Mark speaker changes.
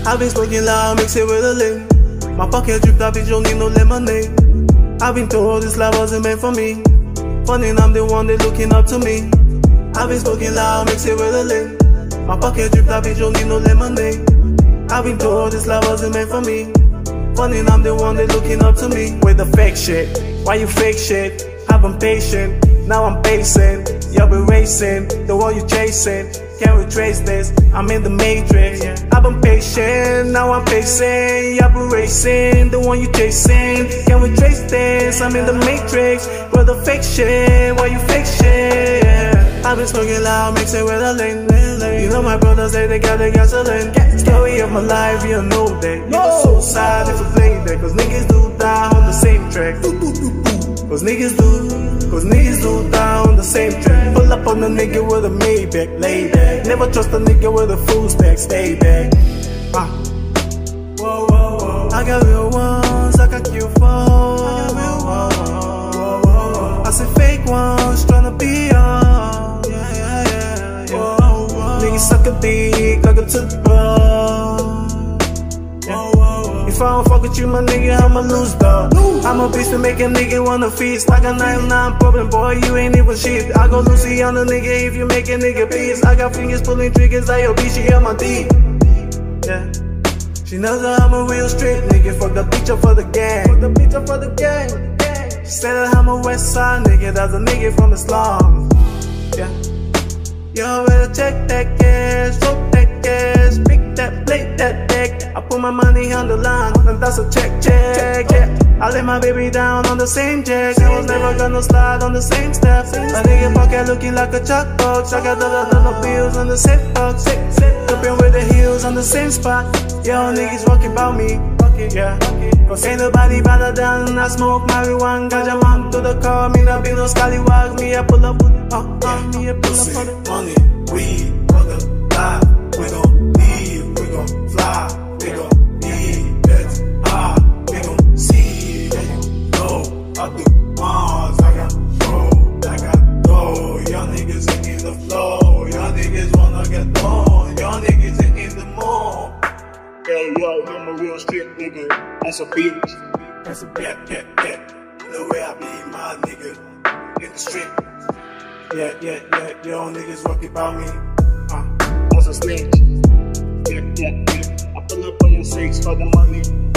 Speaker 1: I've been smoking loud, mix it with a lean. My pocket dripped up, bitch, don't need no lemonade. I've been told this life wasn't meant for me. Funny, I'm the one they looking up to me. I've been smoking loud, mix it with a lean. My pocket dripped up, bitch, don't need no lemonade. I've been told this life wasn't meant for me. Funny, I'm the one they looking up to me. With the fake shit, why you fake shit? I've been patient, now I'm pacing. You've been racing, the one you chasing. Can't retrace this, I'm in the matrix. I've been patient, now I'm pacing. You've been racing, the one you chasing. Can't retrace this, I'm in the matrix. With the fake shit, why you fake shit? I've been smoking loud, mixing with a lean. You know my brothers say they got the gasoline. Story of my life, you know that. Niggas so sad if I play that, cause niggas do die on the same track. Cause niggas do die on the same track. Pull up on the nigga with a Maybach, lay back. Never trust a nigga with a full stack, stay back. Whoa, whoa, whoa. I got real ones, I got cute phones. I see fake ones tryna be on. Niggas suck a dick like a toothbrush. If I don't fuck with you, my nigga, I'ma lose though. I'm a beast to make a nigga wanna feast. Like a 9-9 problem, boy, you ain't even shit. I go Lucy on a nigga if you make a nigga peace. I got fingers pulling triggers like your bitch, she got my D. Yeah. She knows that I'm a real street nigga. Fuck the bitch up for the gang. Fuck the bitch up for the gang. She said that I'm a west side nigga. That's a nigga from the slums. Yeah. You better check that cash, choke that cash, pick that plate, that deck. I put my money on the line, and that's a check. I lay my baby down on the same check. I was never gonna slide on the same steps. A nigga pocket looking like a chalk box. I got dollar bills on the safe box. Dripping with the heels on the same spot. Yo, niggas walking about me. Yeah. Cause ain't nobody better than I smoke marijuana. Ganja man to the car, me not be no scallywag. Me I pull up, me I pull up on the
Speaker 2: money, weed, mother, die. We gon' leave, we gon' fly, we gon' eat, that's high, we gon' see. Yeah, you know, I do Mars, I got gold, I got gold. Y'all niggas ain't in the flow, y'all niggas wanna get on, y'all niggas ain't in the mall. Yo, I'm a real street nigga. That's a bitch. That's a bet. The way I be my nigga in the street. Yeah. Yo, niggas rockin' about me. What's a snitch? Yeah. I pull up on your 6 for the money.